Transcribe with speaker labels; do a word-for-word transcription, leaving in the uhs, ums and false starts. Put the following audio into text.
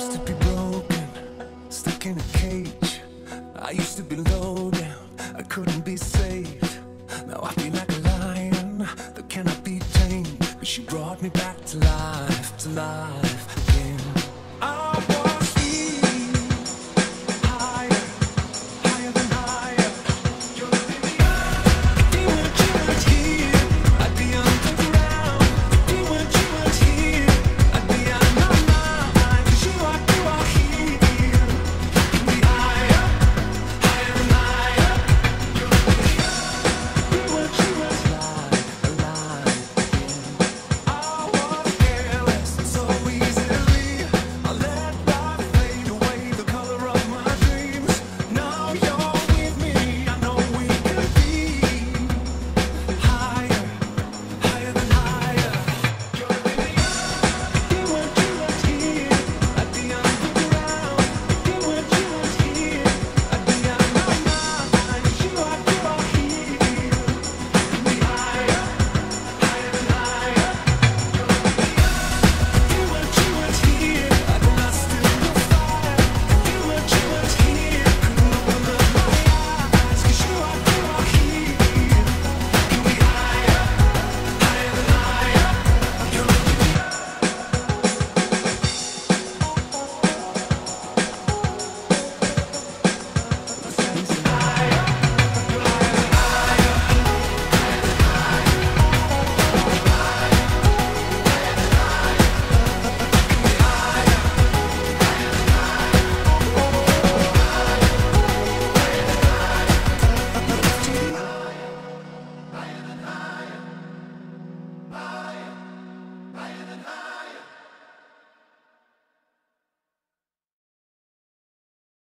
Speaker 1: used to be broken, stuck in a cage. I used to be low down, I couldn't be saved. Now I feel like a lion that cannot be tamed, but she brought me back to life, to life.